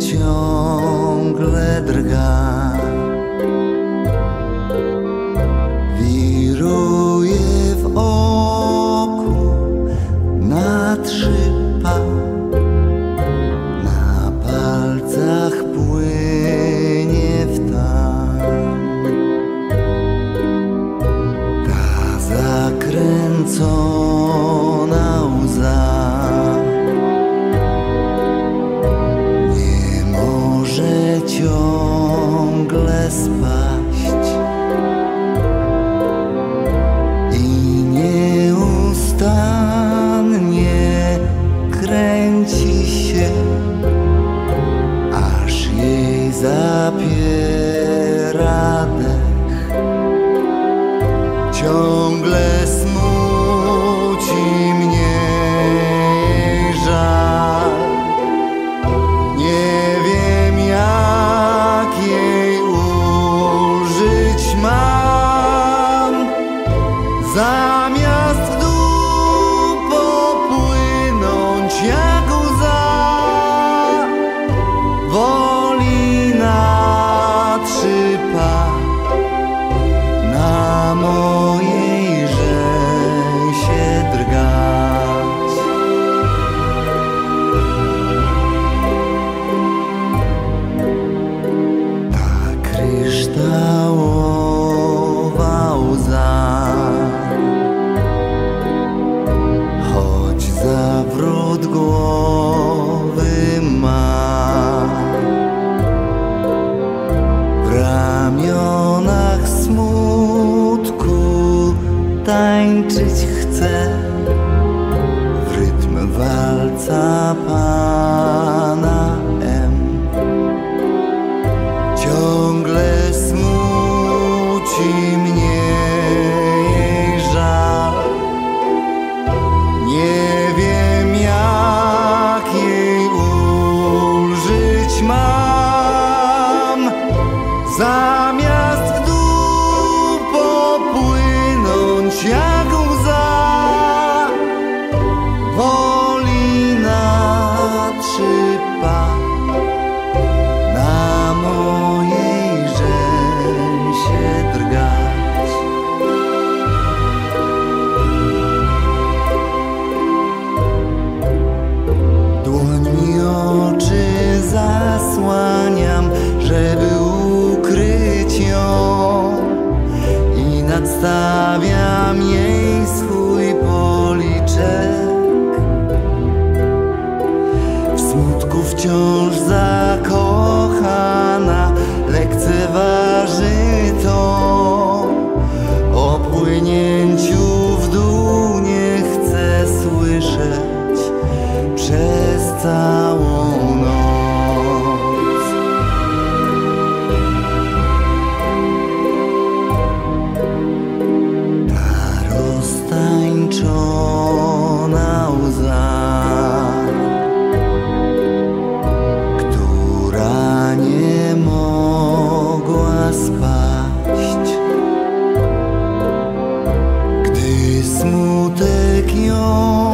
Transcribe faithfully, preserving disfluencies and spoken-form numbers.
ciągle drga. Wiruje w oku na trzy pa, na palcach płynie w tam. Ta zakręcona łza nie może ciągle spaść i nieustannie kręci się, aż jej zapiera dech. Ciągle smuci mnie jej żal. Nie wiem, jak jej użyć mam. Zamiast w dół popłynąć jak łza, woli na trzy pa na mojej rzęsie drgać. Ta kryształowa łza, choć zawrót głowy ma, w ramionach smutku tańczyć chcę w rytm walca pana M. Ciągle smuci mnie jej żal. Nie wiem, jak jej ulżyć mam. Zamiast w dół popłynąć jak łza, woli na trzy pa na mojej rzęsie drgać. Dłońmi oczy zasłaniam, żeby ukryć ją, i nadstawiam jej swój policzek. W smutku wciąż zakochana lekceważy to. O płynięciu w dół nie chcę słyszeć przez całą noc. Ta roztańczona łza, która nie mogła spaść, gdy smutek ją